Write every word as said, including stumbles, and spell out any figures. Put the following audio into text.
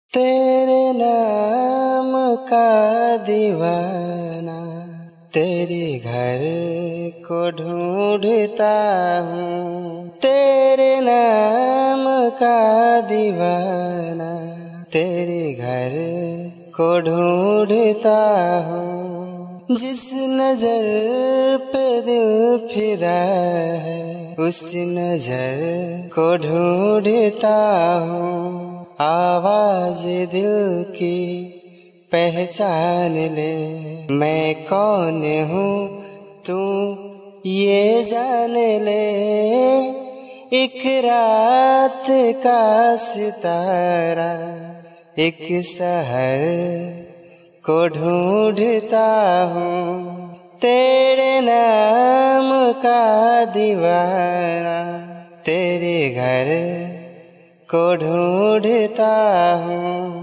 तेरे नाम का दीवाना तेरे घर को ढूंढता हूँ। तेरे नाम का दीवाना तेरे घर को ढूंढता हूँ। जिस नजर पे दिल फिदा है उस नजर को ढूंढता हूँ। आवाज दिल की पहचान ले, मैं कौन हूँ तू ये जान ले। एक रात का सितारा एक सहर को ढूंढता हूँ। तेरे नाम का दीवाना तेरे घर को ढूंढता हूँ।